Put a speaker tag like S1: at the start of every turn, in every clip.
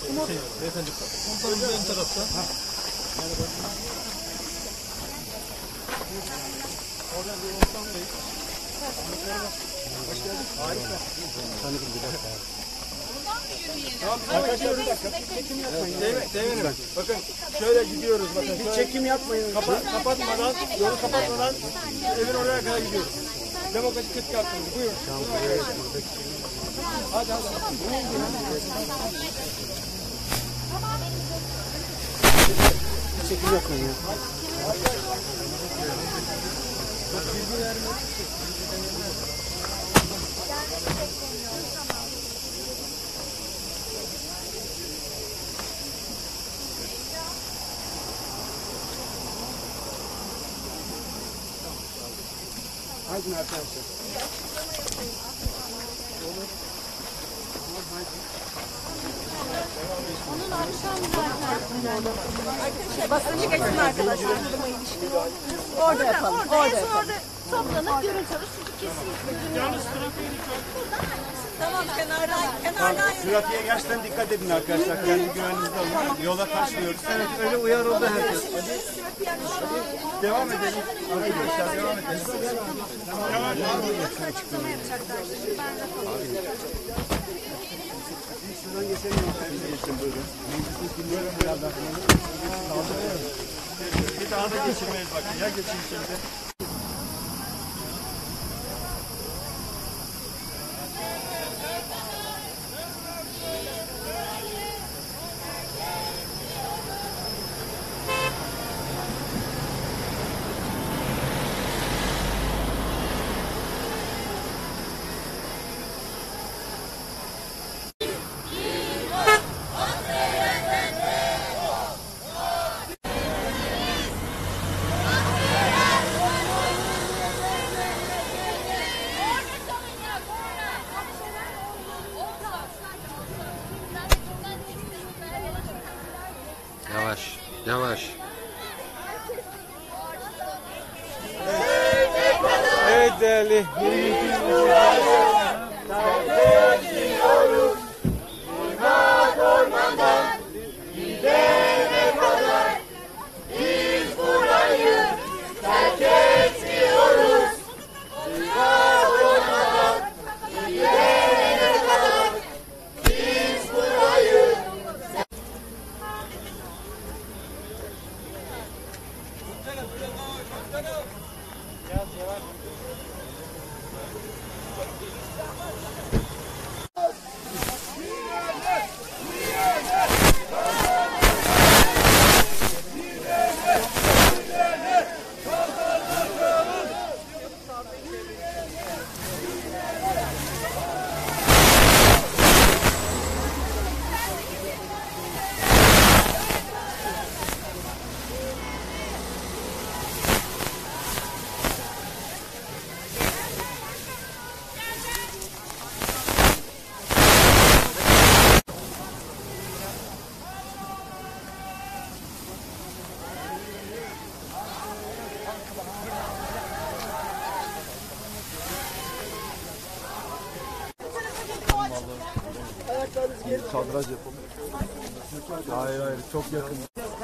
S1: Beyefendi, komutanımız ön tarafta. Oradan bir Osman Bey. Hoş geldin. Harika. Arkadaşlar bir dakika. Çekim yapmayın. Devinim. Bakın şöyle gidiyoruz. Bakın bir çekim yapmayın. Kapatmadan, yolu kapatmadan evin oraya kadar gidiyoruz. Demokratik kıt yaptınız. Buyurun. Hadi. Çekim yapmayın ya. Bilgi vermek Haydi arkadaşlar.
S2: Onun akşam zaten. Basıncı geçsin arkadaşlar. Orada yapalım. Orada toplanıp görüntü alırız. Çünkü kesinlikle. Yalnız tamam, kenardan.
S1: trafiğe gerçekten dikkat edin arkadaşlar. Kendi güvenliğinizde alın. Yola taşmıyoruz. Evet, öyle uyarıldı herkes. Hadi. Devam edelim. Arkadaşlar devam edelim.
S2: Açıklama yapacaklar.
S1: Şuradan geçelim. Bir daha da geçirmeyiz bakın. Ya geçin şimdi.
S3: Yavaş.
S1: Evet değerli. Kadraj yapalım. Hayır, çok yakın.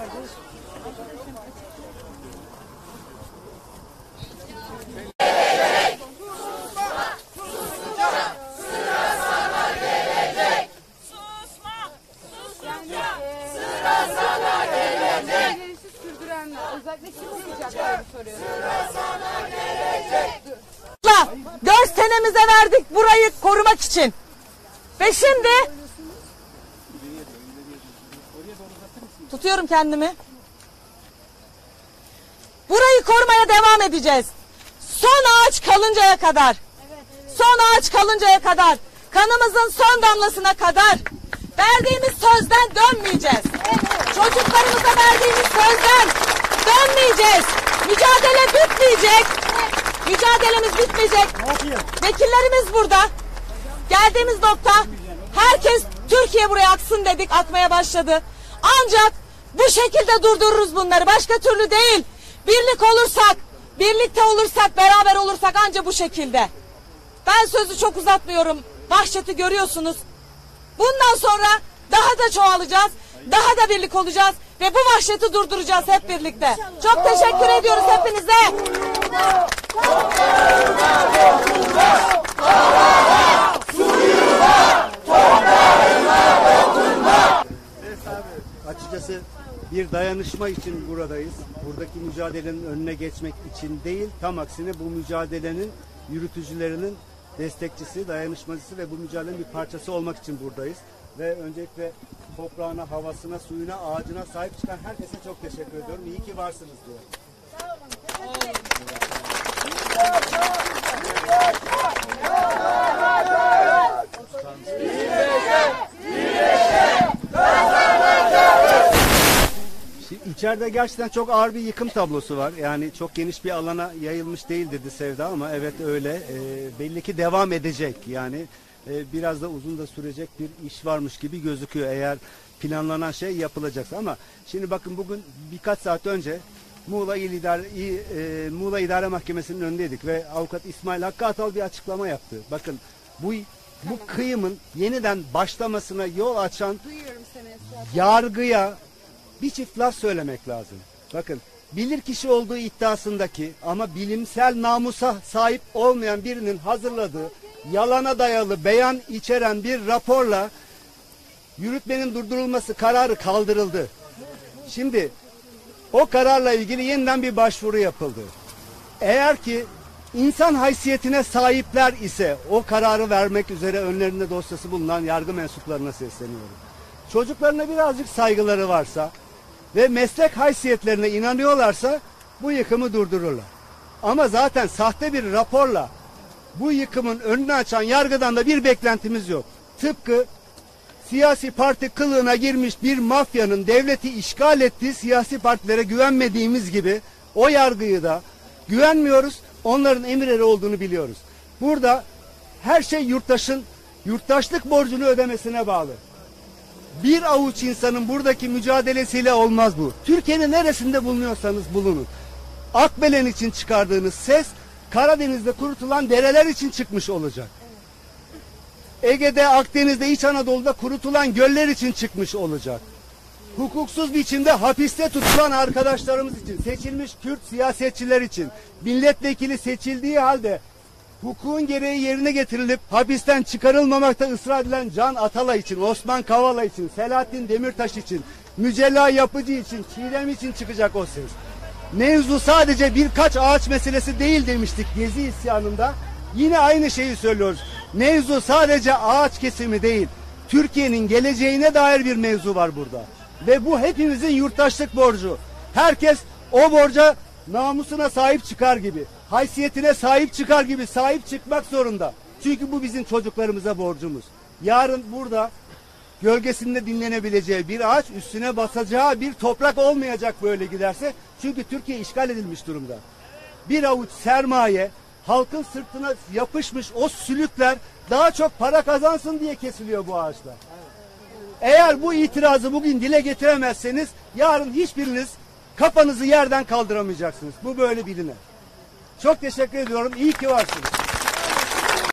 S2: Özellikle kim olacaklarını soruyorum.
S4: Dört senemize verdik burayı korumak için. Ve şimdi tutuyorum kendimi. Burayı korumaya devam edeceğiz. Son ağaç kalıncaya kadar. Son ağaç kalıncaya kadar. Kanımızın son damlasına kadar. Verdiğimiz sözden dönmeyeceğiz. Çocuklarımıza verdiğimiz sözden dönmeyeceğiz. Mücadele bitmeyecek. Mücadelemiz bitmeyecek. Vekillerimiz burada. Geldiğimiz nokta, herkes Türkiye buraya aksın dedik, akmaya başladı. Ancak bu şekilde durdururuz bunları. Başka türlü değil. Birlik olursak, birlikte olursak, beraber olursak ancak bu şekilde. Ben sözü çok uzatmıyorum. Vahşeti görüyorsunuz. Bundan sonra daha da çoğalacağız, daha da birlik olacağız ve bu vahşeti durduracağız hep birlikte. Çok teşekkür ediyoruz hepinize.
S5: Açıkçası bir dayanışma için buradayız. Buradaki mücadelenin önüne geçmek için değil, tam aksine bu mücadelenin yürütücülerinin destekçisi, dayanışmacısı ve bu mücadelenin bir parçası olmak için buradayız. Ve öncelikle toprağına, havasına, suyuna, ağacına sahip çıkan herkese çok teşekkür ediyorum. İyi ki varsınız diyorum. İçeride gerçekten çok ağır bir yıkım tablosu var. Yani çok geniş bir alana yayılmış değil dedi Sevda ama evet öyle. Belli ki devam edecek. Yani biraz da uzun da sürecek bir iş varmış gibi gözüküyor eğer planlanan şey yapılacaksa. Ama şimdi bakın bugün birkaç saat önce Muğla İdare Mahkemesi'nin önündeydik ve avukat İsmail Hakkı Atal bir açıklama yaptı. Bakın bu kıyımın yeniden başlamasına yol açan yargıya bir çift laf söylemek lazım. Bakın bilirkişi olduğu iddiasındaki ama bilimsel namusa sahip olmayan birinin hazırladığı yalana dayalı beyan içeren bir raporla yürütmenin durdurulması kararı kaldırıldı. Şimdi o kararla ilgili yeniden bir başvuru yapıldı. Eğer ki insan haysiyetine sahipler ise o kararı vermek üzere önlerinde dosyası bulunan yargı mensuplarına sesleniyorum. Çocuklarına birazcık saygıları varsa ve meslek haysiyetlerine inanıyorlarsa bu yıkımı durdururlar. Ama zaten sahte bir raporla bu yıkımın önünü açan yargıdan da bir beklentimiz yok. Tıpkı siyasi parti kılığına girmiş bir mafyanın devleti işgal ettiği siyasi partilere güvenmediğimiz gibi o yargıyı da güvenmiyoruz. Onların emirleri olduğunu biliyoruz. Burada her şey yurttaşlık borcunu ödemesine bağlı. Bir avuç insanın buradaki mücadelesiyle olmaz bu. Türkiye'nin neresinde bulunuyorsanız bulunun. Akbelen için çıkardığınız ses Karadeniz'de kurutulan dereler için çıkmış olacak. Ege'de, Akdeniz'de, İç Anadolu'da kurutulan göller için çıkmış olacak. Hukuksuz biçimde hapiste tutulan arkadaşlarımız için, seçilmiş Kürt siyasetçiler için, milletvekili seçildiği halde hukukun gereği yerine getirilip hapisten çıkarılmamakta ısrar edilen Can Atalay için, Osman Kavala için, Selahattin Demirtaş için, Mücella Yapıcı için, Çiğdem için çıkacak o ses. Mevzu sadece birkaç ağaç meselesi değil demiştik Gezi isyanında. Yine aynı şeyi söylüyoruz. Mevzu sadece ağaç kesimi değil. Türkiye'nin geleceğine dair bir mevzu var burada. Ve bu hepimizin yurttaşlık borcu. Herkes o borca namusuna sahip çıkar gibi, haysiyetine sahip çıkar gibi sahip çıkmak zorunda. Çünkü bu bizim çocuklarımıza borcumuz. Yarın burada gölgesinde dinlenebileceği bir ağaç, üstüne basacağı bir toprak olmayacak böyle giderse. Çünkü Türkiye işgal edilmiş durumda. Bir avuç sermaye, halkın sırtına yapışmış o sülükler daha çok para kazansın diye kesiliyor bu ağaçlar. Eğer bu itirazı bugün dile getiremezseniz yarın hiçbiriniz kafanızı yerden kaldıramayacaksınız. Bu böyle biline. Çok teşekkür ediyorum. İyi ki varsınız.